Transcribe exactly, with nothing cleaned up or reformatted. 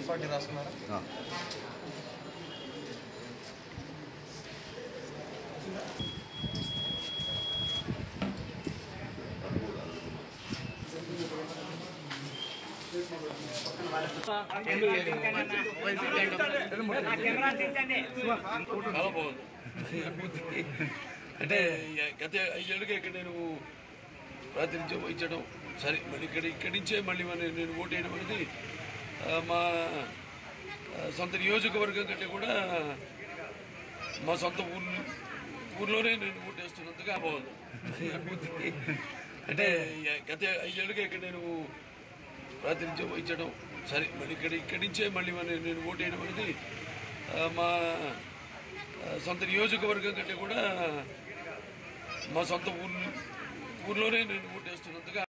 Forty రాసుకున్నారా? అంటే గత ఐదేళ్ళుగా ఇక్కడ నేను ప్రాతినిధ్యం వహించడం సరే మళ్ళీ ఇక్కడ ఇక్కడి నుంచే మళ్ళీ నేను ఓటు వేయడం అనేది మా సొంత నియోజకవర్గం కంటే కూడా మా సొంత ఊరు ఊర్లోనే నేను ఓటు వేస్తున్నందుగా బాగుంది. అంటే గత ఐదేళ్ళుగా ఇక్కడ నేను ప్రాతినిధ్యం వహించడం సరే మళ్ళీ ఇక్కడ ఇక్కడి నుంచే మళ్ళీ నేను ఓటు వేయడం అనేది మా సొంత నియోజకవర్గం కంటే కూడా మా సొంత ఊరు ఊర్లోనే నేను ఓటు వేస్తున్నందుగా